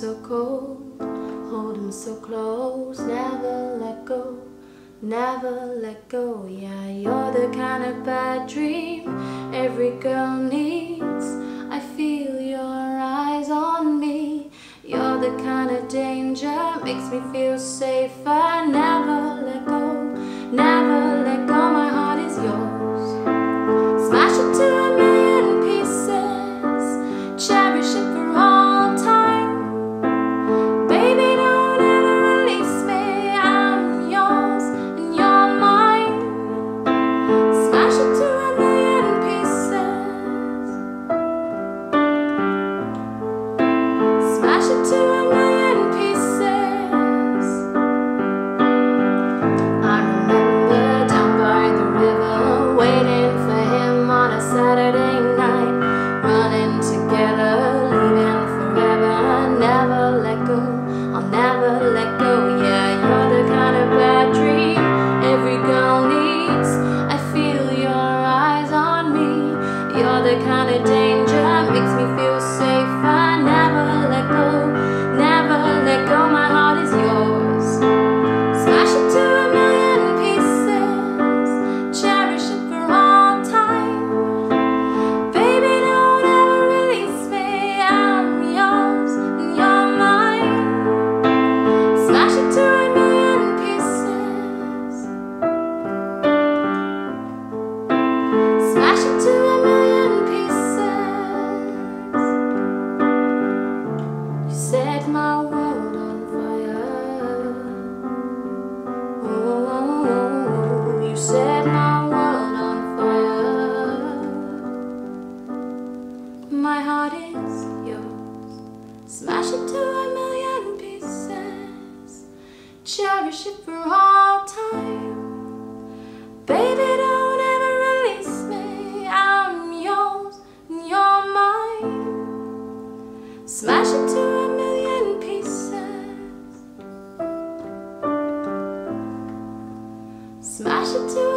so cold, hold him so close, never let go, never let go. Yeah, you're the kind of bad dream every girl needs. I feel your eyes on me. You're the kind of danger makes me feel safer. Never let go, never let go. My heart is yours. Smash it to a million pieces, cherish it for all time. Baby, don't ever release me. I'm yours and you're mine. Smash it to a million pieces. Smash it to a million pieces. I remember down by the river, waiting for him on a Saturday night, running together, leaving forever. Never let go, I'll never let go. Yeah, you're the kind of bad dream every girl needs. I feel your eyes on me. You're the kind of danger makes me feel safer. Never let go, never let go. My heart is yours. Smash it to a million pieces, cherish it for all time. Baby, don't ever release me. I'm yours and you're mine. Smash it to a million pieces. Smash it to a million pieces. You set my world on fire. Oh, you set my world on fire. My heart is yours. Smash it to a million pieces, cherish it for all time. Baby, don't ever release me. I'm yours and you're mine. Smash it to a million pieces. Smash it to